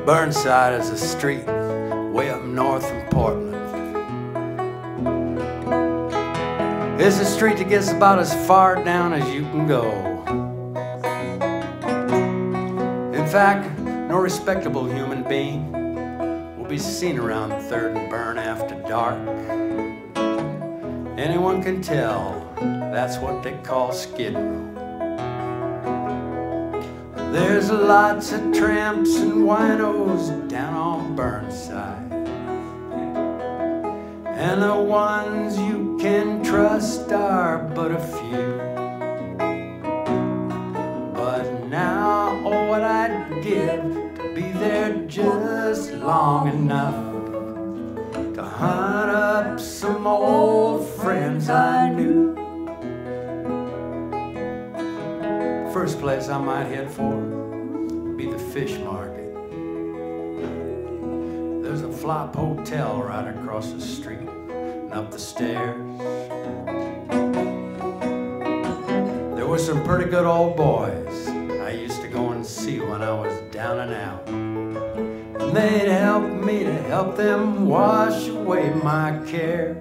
Burnside is a street way up north from Portland. It's a street that gets about as far down as you can go. In fact, no respectable human being will be seen around 3rd and Burn after dark. Anyone can tell that's what they call Skid Row. There's lots of tramps and winos down on Burnside, and the ones you can trust are but a few. But now, oh, what I'd give to be there just long enough to hunt up some old friends I knew. First place I might head for would be the fish market. There's a flop hotel right across the street and up the stairs. There were some pretty good old boys I used to go and see when I was down and out, and they'd help me to help them wash away my cares.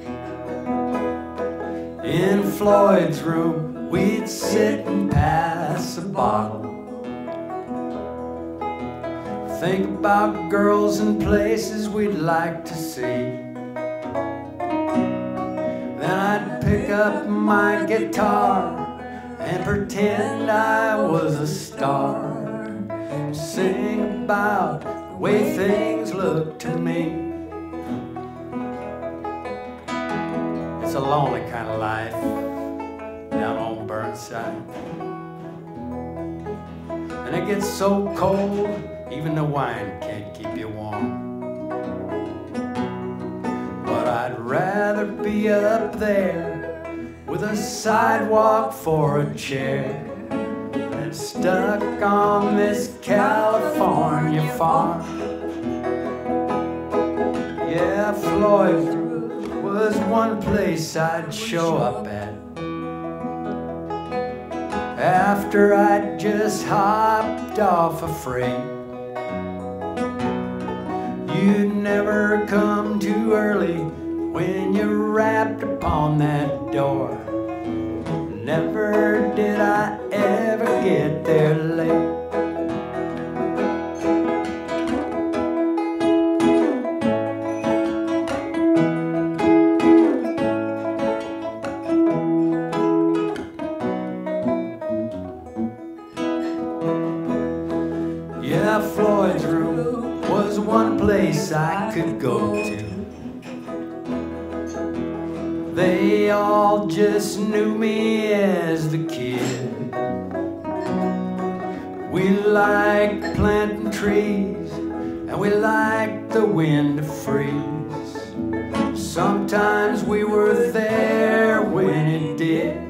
In Floyd's room we'd sit and pass a bottle, think about girls and places we'd like to see. Then I'd pick up my guitar and pretend I was a star, sing about the way things look to me. It's a lonely kind of life down on Burnside, and it gets so cold even the wine can't keep you warm. But I'd rather be up there with a sidewalk for a chair than stuck on this California farm. Yeah, Floyd was one place I'd show up at after I'd just hopped off a freight. You'd never come too early when you rapped upon that door. Never did I ever get there late. Yeah, Floyd's room was one place I could go to. They all just knew me as the kid. We liked planting trees and we liked the wind to freeze. Sometimes we were there when it did.